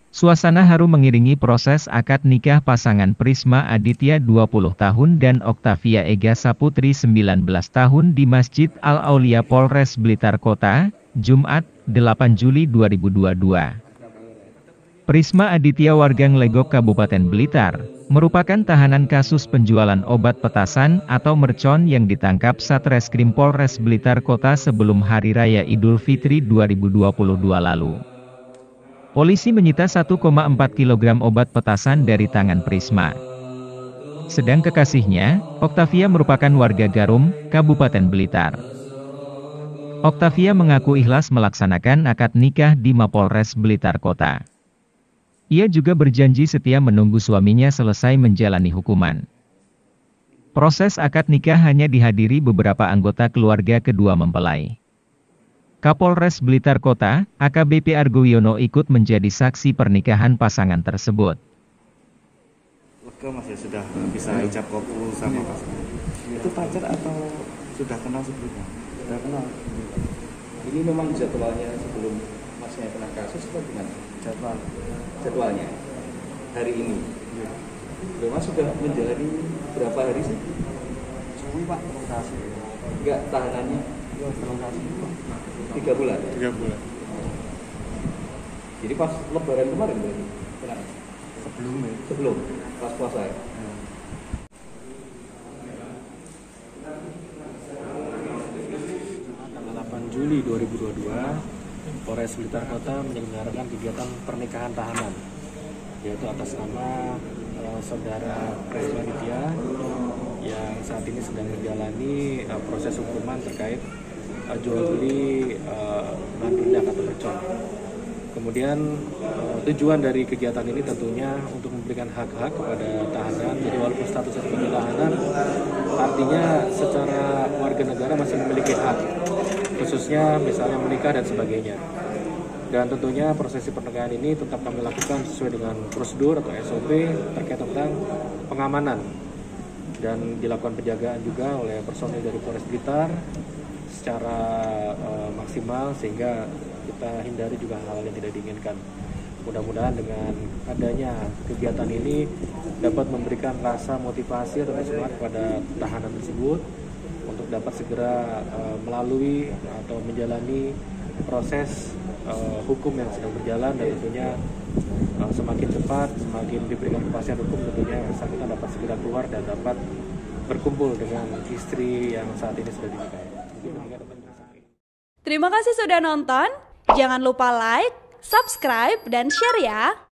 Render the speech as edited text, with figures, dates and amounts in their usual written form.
Suasana haru mengiringi proses akad nikah pasangan Prisma Aditya 20 tahun dan Oktavia Ega Saputri 19 tahun di Masjid Al-Aulia Polres Blitar Kota, Jumat, 8 Juli 2022. Prisma Aditya warga Nglegok Kabupaten Blitar, merupakan tahanan kasus penjualan obat petasan atau mercon yang ditangkap Satreskrim Polres Blitar Kota sebelum Hari Raya Idul Fitri 2022 lalu. Polisi menyita 1,4 kg obat petasan dari tangan Prisma. Sedang kekasihnya, Oktavia merupakan warga Garum, Kabupaten Blitar. Oktavia mengaku ikhlas melaksanakan akad nikah di Mapolres Blitar Kota. Ia juga berjanji setia menunggu suaminya selesai menjalani hukuman. Proses akad nikah hanya dihadiri beberapa anggota keluarga kedua mempelai. Kapolres Blitar Kota, AKBP Argo Wiono ikut menjadi saksi pernikahan pasangan tersebut. Lega Mas ya sudah bisa ijab kabul sama pasangan. Itu pacar atau sudah kenal sebelumnya? Sudah kenal. Ini memang jadwalnya sebelum Masnya kena kasus atau gimana? Jadwalnya hari ini. Mas sudah menjalani berapa hari sih? Suwi Pak, prokasi. Enggak tahanannya? Ya, prokasi. 3 bulan. 3 bulan. Jadi pas Lebaran kemarin berarti kena? Sebelum pas puasa ya? 8 Juli 2022, Polres Blitar Kota menyelenggarakan kegiatan pernikahan tahanan, yaitu atas nama Saudara Prisma Aditya yang saat ini sedang menjalani proses hukuman terkait jual beli bahan peledak atau mercon. Kemudian tujuan dari kegiatan ini tentunya untuk memberikan hak-hak kepada tahanan. Jadi walaupun statusnya sebagai tahanan, artinya secara warga negara masih memiliki hak, khususnya misalnya menikah dan sebagainya. Dan tentunya prosesi pernikahan ini tetap kami lakukan sesuai dengan prosedur atau SOP terkait tentang pengamanan. Dan dilakukan penjagaan juga oleh personil dari Polres Blitar secara maksimal sehingga kita hindari juga hal yang tidak diinginkan. Mudah-mudahan dengan adanya kegiatan ini dapat memberikan rasa motivasi atau semangat kepada tahanan tersebut untuk dapat segera melalui atau menjalani proses hukum yang sedang berjalan, dan tentunya semakin cepat, semakin diberikan kepastian hukum, tentunya kita dapat segera keluar dan dapat berkumpul dengan istri yang saat ini sudah dinikahi. Terima kasih sudah nonton. Jangan lupa like, subscribe, dan share ya.